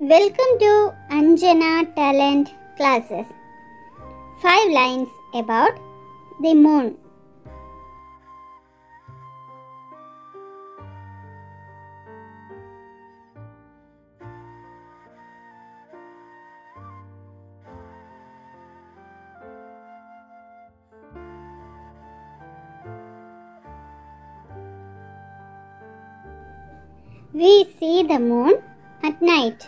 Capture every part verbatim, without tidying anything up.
Welcome to Anjana Talent Classes. Five lines about the moon. We see the moon at night.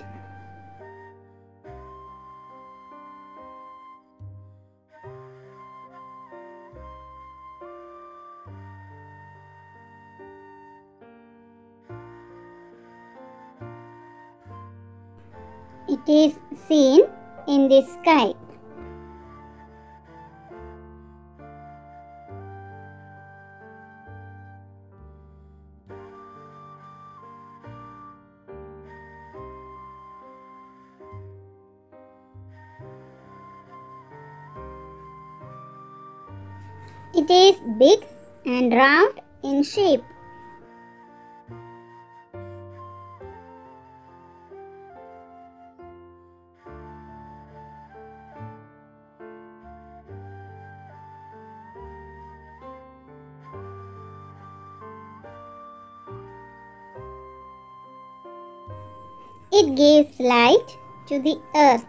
It is seen in the sky. It is big and round in shape. It gives light to the earth.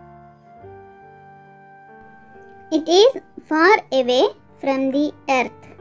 It is far away from the earth.